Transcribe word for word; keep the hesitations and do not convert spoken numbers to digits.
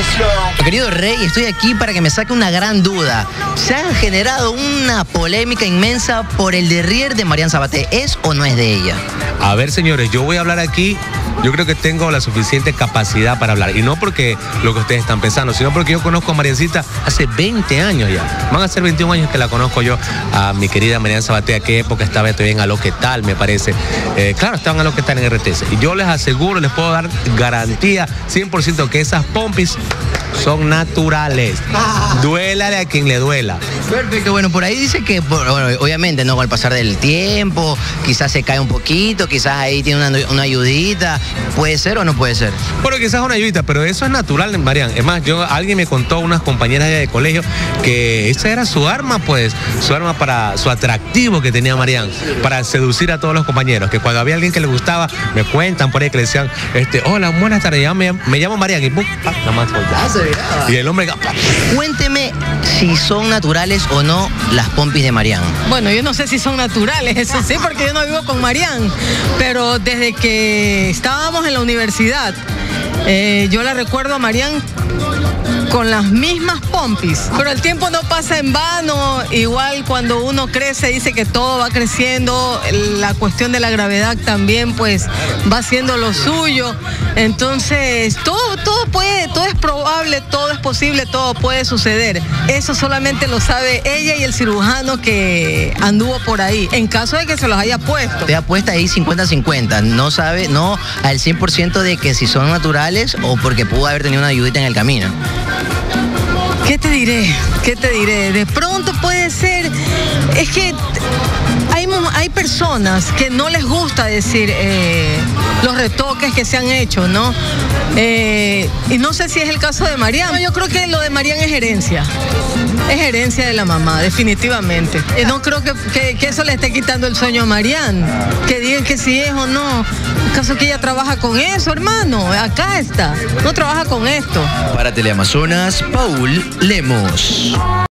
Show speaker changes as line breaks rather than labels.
Querido Rey, estoy aquí para que me saque una gran duda. Se ha generado una polémica inmensa por el derrier de Marian Sabaté. ¿Es o no es de ella?
A ver, señores, yo voy a hablar aquí. Yo creo que tengo la suficiente capacidad para hablar. Y no porque lo que ustedes están pensando, sino porque yo conozco a Mariancita hace veinte años ya. Van a ser veintiún años que la conozco yo, a mi querida Marian Sabaté. ¿A qué época estaba todavía en A Lo Que Tal, me parece? Eh, claro, estaban a Lo Que Tal en R T C. Y yo les aseguro, les puedo dar garantía cien por ciento que esas pompis son naturales. Duélale a quien le duela.
Perfecto, bueno, por ahí dice que, bueno, obviamente, ¿no? Con el pasar del tiempo, quizás se cae un poquito, quizás ahí tiene una, una ayudita. ¿Puede ser o no puede ser?
Bueno, quizás una ayudita, pero eso es natural, Marian. Es más, yo, alguien me contó, unas compañeras de colegio, que esa era su arma, pues, su arma para su atractivo que tenía Marian, para seducir a todos los compañeros, que cuando había alguien que le gustaba, me cuentan por ahí que le decían, este, hola, buenas tardes, me, me llamo Marian, y pum, ah, nada más soltaba. Y el hombre...
Cuénteme si son naturales o no las pompis de Marian.
Bueno, yo no sé si son naturales, eso sí, porque yo no vivo con Marian, pero desde que estábamos en la universidad, eh, yo la recuerdo a Marian con las mismas pompis, pero el tiempo no pasa en vano. Igual cuando uno crece, dice que todo va creciendo, la cuestión de la gravedad también pues va haciendo lo suyo. Entonces todo, todo puede, todo es probable, todo es posible, todo puede suceder. Eso solamente lo sabe ella y el cirujano que anduvo por ahí, en caso de que se los haya puesto.
Te apuesta ahí cincuenta cincuenta, no sabe, no al cien por ciento de que si son naturales o porque pudo haber tenido una ayudita en el camino.
¿Qué te diré? ¿Qué te diré? De pronto puede ser, es que hay, hay personas que no les gusta decir eh, los retoques que se han hecho, ¿no? Eh, y no sé si es el caso de Marian. Yo creo que lo de Marian es herencia. Es herencia de la mamá, definitivamente. Y no creo que, que, que eso le esté quitando el sueño a Marian. Que digan que si es o no. ¿Acaso que ella trabaja con eso, hermano? Acá está. No trabaja con esto.
Para Teleamazonas, Paul Lemos.